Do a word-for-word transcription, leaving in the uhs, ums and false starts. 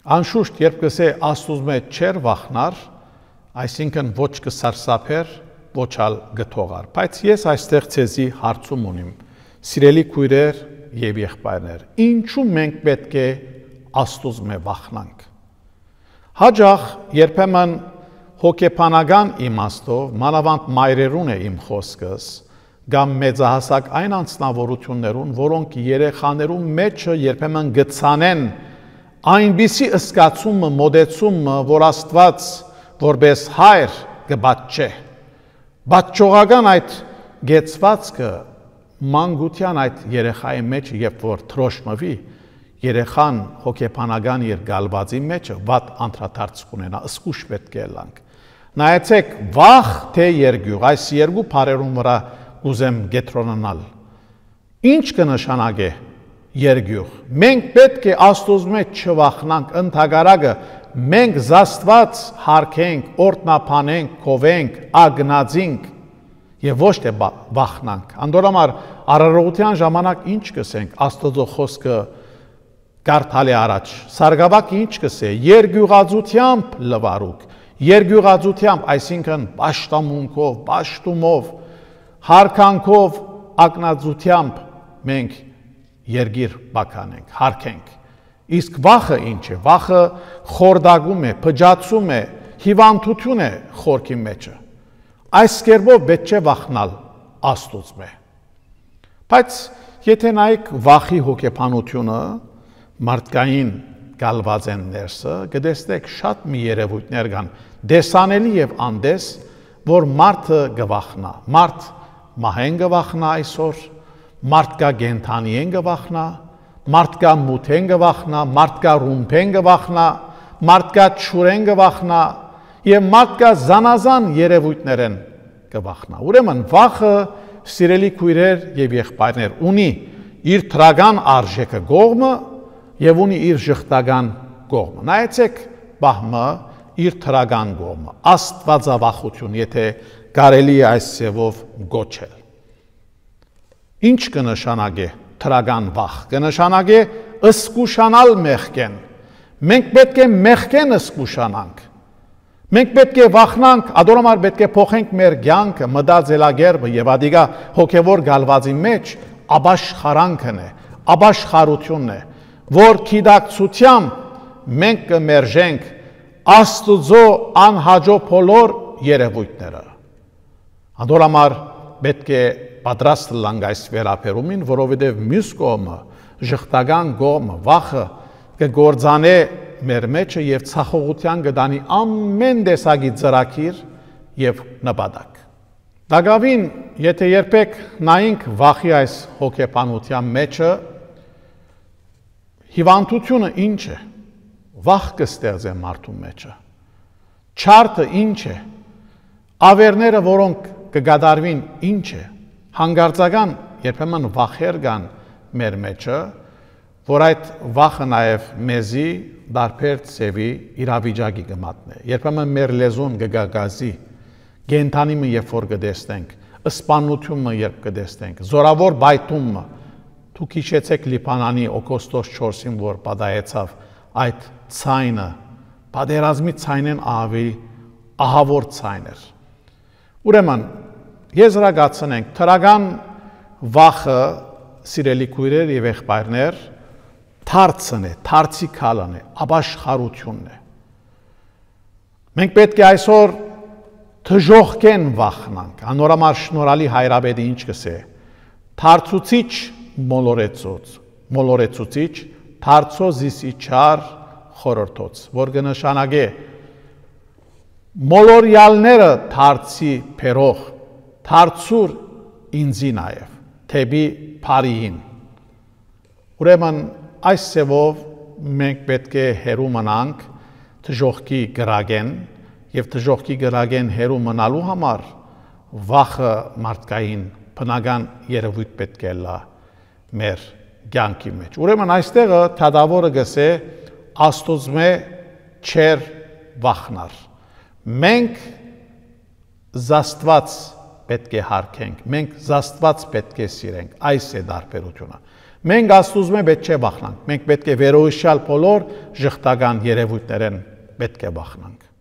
Անշուշտ, երբ կսե Աստուծո մեջ չեր վախնար, այսինքն ոչ կսարսափեր, ոչ ալ գթողար։ Բայց ես այստեղ ցեզի հարցում ունիմ, սիրելի քույրեր եւ եղբայրներ, ինչու մենք պետք է Աստուծո մեջ վախնանք։ Հաջող երբեմն հոգեբանական իմաստով, մանավանդ մայրերուն է իմ խոսքս, կամ մեծահասակ այն անձնավորություններուն, որոնք երեխաներուն մեջը երբեմն գցանեն այնպիսի ըսկացումը, մոդեցումը, որ Աստված որպես հայր կբաճե։ Բաճողական այդ գեցվածքը մանկության այդ երեխայի մեջ, երբ որ թրոշմվի, երեխան հոգեբանական իր գալվածի մեջը վատ անդրադարձ կունենա, ըսկուշ պետք է լանք։ Նայեցեք, վախ թե երգյուղ, այս երկու բառերուն վրա ուզեմ գետրոնանալ։ Ինչ կնշանակե երգյուղ։ Մենք պետք է Աստուծո մեջ չվախնանք, ընդհակառակը մենք զաստված հարկենք, օրտնապանենք, կովենք, ագնացինք եւ ոչ թե վախնանք։ Անդորամար արարողության ժամանակ ինչ կսենք, Աստծո խոսքը կարդալի առաջ, սարգավակը ինչ կսե, երգյուղածությամբ լվարուկ, երգյուղածությամբ, այսինքն պաշտամունքով, պաշտումով, հարկանքով, ակնածությամբ մենք երգիր բականենք, հարքենք։ Իսկ վախը ինչ է, վախը խորդագում է, փճացում է, հիվանդություն է խորքի մեջը։ Այս կերպով պետք չէ վախնալ Աստուծո մեջ։ Բայց եթե նայեք վախի հոգեբանությունը, մարդկային գալված են ներսը, կտեսնեք շատ մի երևույթներ կան, դեսանելի եւ անդես, որ մարդը գվախնա, մարդ մահեն գվախնա այսօր, մարդկա գենթանիեն գվախնա, մարդկա մութեն գվախնա, մարդկա ռումփեն գվախնա, մարդկա չուրեն գվախնա եւ մարդկա զանազան երևույթներ են գվախնա։ Ուրեմն վախը, սիրելի քույրեր եւ եղբայրներ, ունի իր թրական արժեքը գողմը եւ ունի իր ժխտական գողմը։ Նայեցեք բահմը իր թրական գողմը, աստվածավախություն, եթե կարելի է այս ձևով գոչել։ Ինչ կնշանակե թրական վախ, կնշանակե ըսկուշանալ մեղքեն։ Մենք պետք է մեղքեն ըսկուշանանք։ Մենք պետք է վախնանք, ադորամար պետք է փոխենք մեր կյանքը, մտածելակերպը եւ ադիգա հոգեվոր գալվածի մեջ աբաշխարանքն է, աբաշխարությունն է, որ գիտակցությամբ մենք կմերժենք Աստուծո անհաջո բոլոր երևույթները։ Անդորամար պետք է պատրաստ լանք այս վերապերումին, որովհետև մյուս կողմը, ժխտական կողմը, վախը կգործանե մեր մեջը եւ ցախողության կդանի ամեն տեսակի ծրագիր եւ նպատակ։ Դակավին, եթե երբեք նայենք վախի այս հոգեբանության մեջը, հիվանդությունը ինչ է, վախ կստեղծե մարդու մեջը, չարթը ինչ է, ավերները, որոնք կգադարվին ինչ է, հանգարցական երբեմն վախեր կան մեր մեջը, որ այդ վախը նաև մեզի դարբեր ծևի իրավիճակի կմատնե։ Երբեմն մեր լեզուն կգագազի, գենթանիմը երբ որ կտեսնենք, ըսպանությունը երբ կտեսնենք, զորավոր բայթումը, դուք հիշեցեք Լիբանանի օգոստոս չորսին, որ պատահեցավ այդ ցայնը, պատերազմի ցայնեն ավելի ահավոր ցայն էր։ Ուրեմն եզրակացնենք, թրական վախը, սիրելի քույրեր եւ եղբայրներ, թարցն է, թարցիկալն է, աբաշխարությունն է։ Մենք պետք է այսօր թժողքեն վախնանք, անորամար շնորհալի հայրաբեդը ինչ կսե, թարցուցիչ մոլորեցոց, մոլորեցուցիչ, թարցո զիսի չար խորհրդոց, որ կնշանակե մոլորյալները թարցի փերող, թարցուր ինձի նաև, թեպի փարիին։ Ուրեմն այս սևով մենք պետք է հերու մնանք թժողքի գրագեն եւ թժողքի գրագեն հերու մնալու համար վախը մարդկային բնական երևույթ պետք է լա մեր կյանքի մեջ։ Ուրեմն այստեղը թադավորը գսե Աստուծո չեր վախնար։ Մենք զաստված պետք է հարգենք, մենք զաստված պետք է սիրենք, այս է դարբերությունը։ Մենք Աստուծո մեջ պետք չէ բախնանք։ Մենք պետք է վերոհիշյալ բոլոր ժխտական երևույթներեն պետք է բախնանք։